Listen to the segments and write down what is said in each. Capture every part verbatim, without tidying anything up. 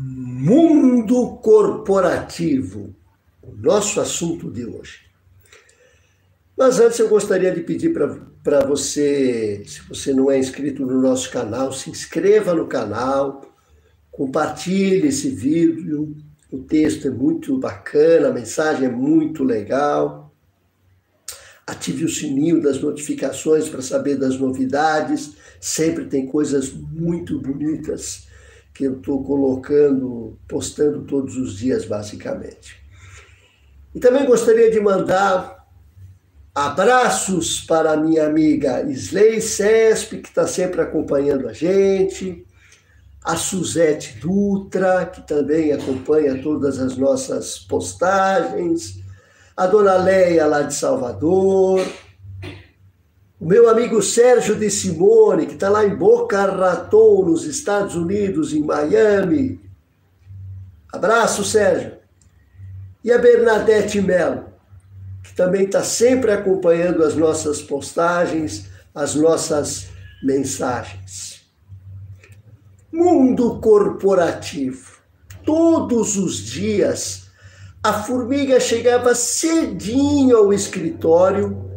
Mundo corporativo, o nosso assunto de hoje. Mas antes eu gostaria de pedir para você, se você não é inscrito no nosso canal, se inscreva no canal, compartilhe esse vídeo, o texto é muito bacana, a mensagem é muito legal. Ative o sininho das notificações para saber das novidades, sempre tem coisas muito bonitas que eu estou colocando, postando todos os dias, basicamente. E também gostaria de mandar abraços para a minha amiga Isley Cesp, que está sempre acompanhando a gente, a Suzete Dutra, que também acompanha todas as nossas postagens, a dona Leia, lá de Salvador, o meu amigo Sérgio de Simone, que está lá em Boca Raton, nos Estados Unidos, em Miami. Abraço, Sérgio. E a Bernadette Mello, que também está sempre acompanhando as nossas postagens, as nossas mensagens. Mundo corporativo. Todos os dias, a formiga chegava cedinho ao escritório,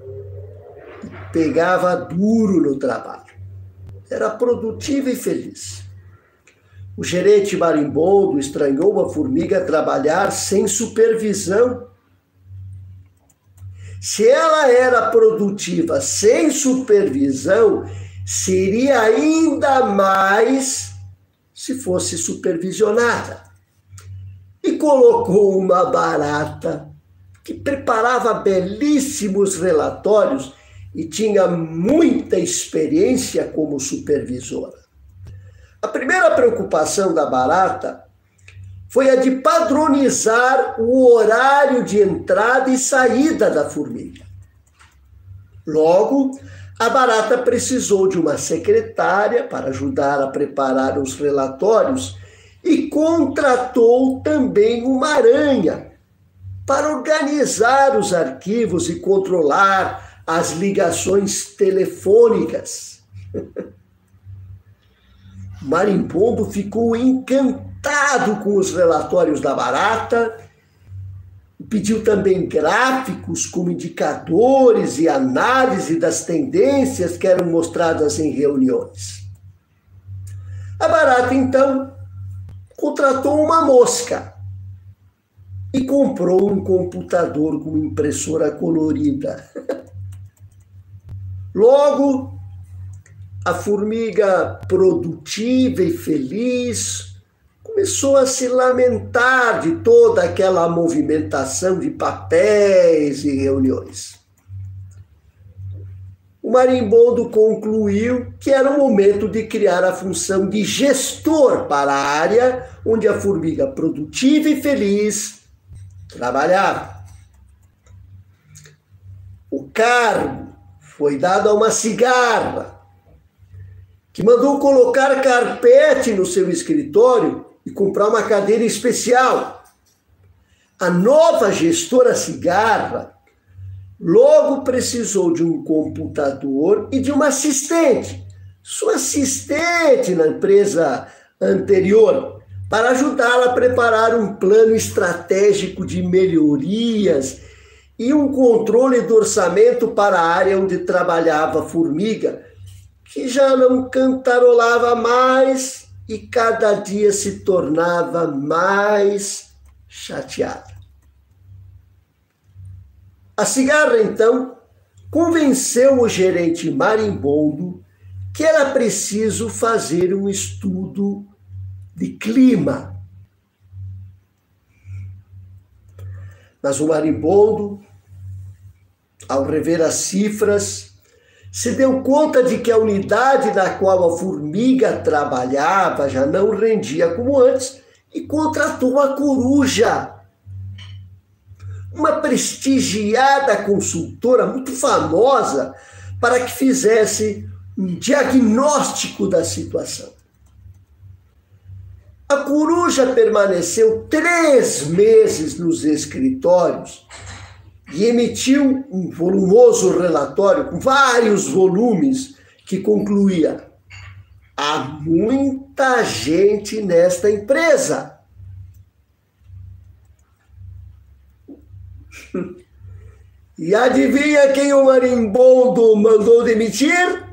pegava duro no trabalho. Era produtiva e feliz. O gerente marimbondo estranhou a formiga trabalhar sem supervisão. Se ela era produtiva sem supervisão, seria ainda mais se fosse supervisionada. E colocou uma barata que preparava belíssimos relatórios e tinha muita experiência como supervisora. A primeira preocupação da barata foi a de padronizar o horário de entrada e saída da formiga. Logo, a barata precisou de uma secretária para ajudar a preparar os relatórios e contratou também uma aranha para organizar os arquivos e controlar as ligações telefônicas. O marimbondo ficou encantado com os relatórios da barata, pediu também gráficos como indicadores e análise das tendências que eram mostradas em reuniões. A barata, então, contratou uma mosca e comprou um computador com impressora colorida. Logo, a formiga produtiva e feliz começou a se lamentar de toda aquela movimentação de papéis e reuniões. O marimbondo concluiu que era o momento de criar a função de gestor para a área onde a formiga produtiva e feliz trabalhava. O cargo foi dado a uma cigarra, que mandou colocar carpete no seu escritório e comprar uma cadeira especial. A nova gestora cigarra logo precisou de um computador e de uma assistente, sua assistente na empresa anterior, para ajudá-la a preparar um plano estratégico de melhorias e um controle do orçamento para a área onde trabalhava a formiga, que já não cantarolava mais e cada dia se tornava mais chateada. A cigarra, então, convenceu o gerente marimbondo que era preciso fazer um estudo de clima. Mas o marimbondo, ao rever as cifras, se deu conta de que a unidade na qual a formiga trabalhava já não rendia como antes e contratou a coruja, uma prestigiada consultora muito famosa, para que fizesse um diagnóstico da situação. A coruja permaneceu três meses nos escritórios e emitiu um volumoso relatório com vários volumes que concluía: há muita gente nesta empresa. E adivinha quem o marimbondo mandou demitir?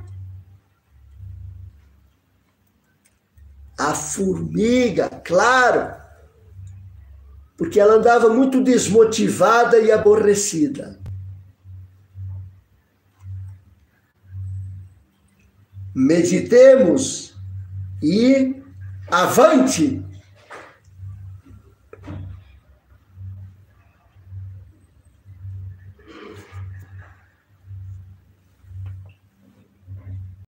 A formiga, claro, porque ela andava muito desmotivada e aborrecida. Meditemos e avante!